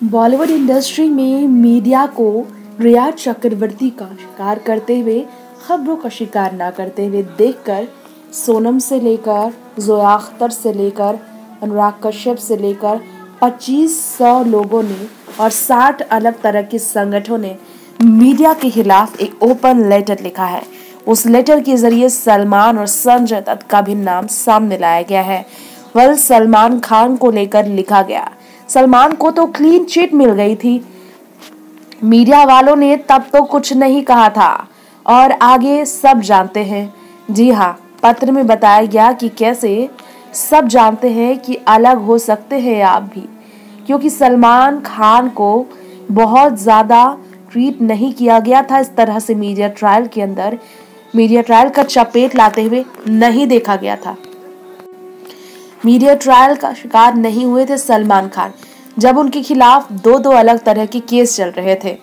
Bollywood industry में media को रिया चक्रवर्ती का शिकार करते हुए, खबरों का शिकार ना करते हुए देखकर सोनम से लेकर जोया अख्तर से लेकर अनुराग कश्यप से लेकर 2500 लोगों ने और 60 अलग तरह के संगठनों ने मीडिया के खिलाफ एक ओपन लेटर लिखा है। उस लेटर के जरिए सलमान और संजय दत्त का भी नाम सामने लाया गया है। सलमान खान को लेकर लिखा गया, सलमान को तो क्लीन चिट मिल गई थी, मीडिया वालों ने तब तो कुछ नहीं कहा था और आगे सब जानते हैं। जी हाँ, पत्र में बताया गया कि कैसे सब जानते हैं कि अलग हो सकते हैं आप भी, क्योंकि सलमान खान को बहुत ज्यादा ट्रीट नहीं किया गया था इस तरह से। मीडिया ट्रायल के अंदर मीडिया ट्रायल का चपेट लाते हुए नहीं देखा गया था। मीडिया ट्रायल का शिकार नहीं हुए थे सलमान खान, जब उनके खिलाफ दो अलग तरह के केस चल रहे थे।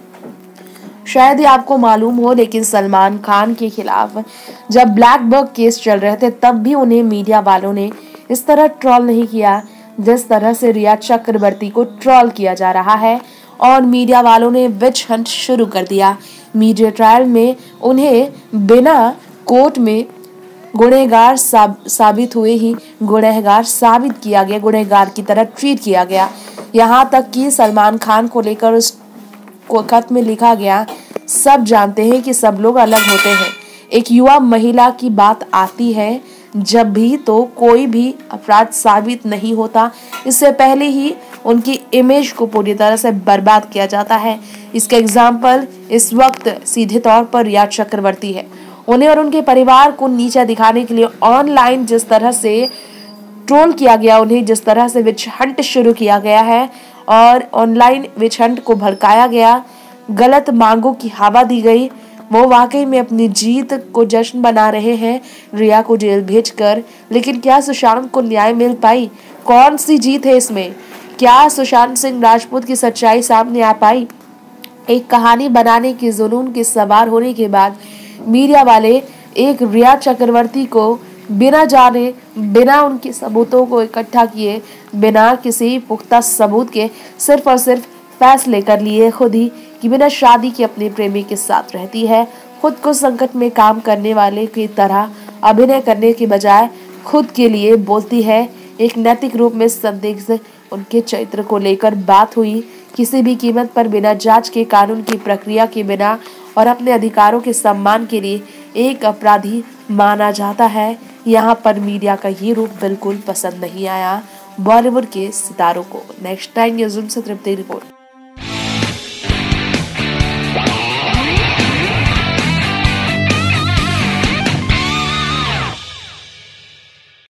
शायद ही आपको मालूम हो, लेकिन सलमान खान के खिलाफ जब ब्लैक बक केस चल रहे थे तब भी उन्हें मीडिया वालों ने इस तरह ट्रोल नहीं किया जिस तरह से रिया चक्रवर्ती को ट्रोल किया जा रहा है। और मीडिया वालों ने विच हंट शुरू कर दिया। मीडिया ट्रायल में उन्हें बिना कोर्ट में गुनहगार साबित हुए ही गुनहगार साबित किया गया, गुनहगार की तरह ट्रीट किया गया। यहाँ तक कि सलमान खान को लेकर उस खत में लिखा गया, सब जानते हैं कि सब लोग अलग होते हैं। एक युवा महिला की बात आती है जब भी, तो कोई भी अपराध साबित नहीं होता, इससे पहले ही उनकी इमेज को पूरी तरह से बर्बाद किया जाता है। इसका एग्जाम्पल इस वक्त सीधे तौर पर रिया चक्रवर्ती है। उन्हें और उनके परिवार को नीचा दिखाने के लिए ऑनलाइन जिस तरह से ट्रोल किया गया, उन्हें जिस तरह से विच हंट शुरू किया गया है और ऑनलाइन विच हंट को भड़काया गया, गलत मांगों की हवा दी गई, वो वाकई में अपनी जीत को जश्न बना रहे हैं रिया को जेल भेजकर। लेकिन क्या सुशांत को न्याय मिल पाई? कौन सी जीत है इसमें? क्या सुशांत सिंह राजपूत की सच्चाई सामने आ पाई? एक कहानी बनाने के जुनून के सवार होने के बाद मीडिया वाले एक रिया चक्रवर्ती को बिना जाने, बिना उनके सबूतों को इकट्ठा किए, बिना किसी पुख्ता सबूत के सिर्फ और सिर्फ फैसले कर लिए खुद ही कि बिना शादी के अपने प्रेमी के साथ रहती है। खुद को संकट में काम करने वाले की तरह अभिनय करने के बजाय खुद के लिए बोलती है। एक नैतिक रूप में संदिग्ध उनके चरित्र को लेकर बात हुई, किसी भी कीमत पर बिना जांच के, कानून की प्रक्रिया के बिना और अपने अधिकारों के सम्मान के लिए एक अपराधी माना जाता है। यहाँ पर मीडिया का ये रूप बिल्कुल पसंद नहीं आया बॉलीवुड के सितारों को। नेक्स्ट टाइम न्यूज़ से तृप्ति रिपोर्ट।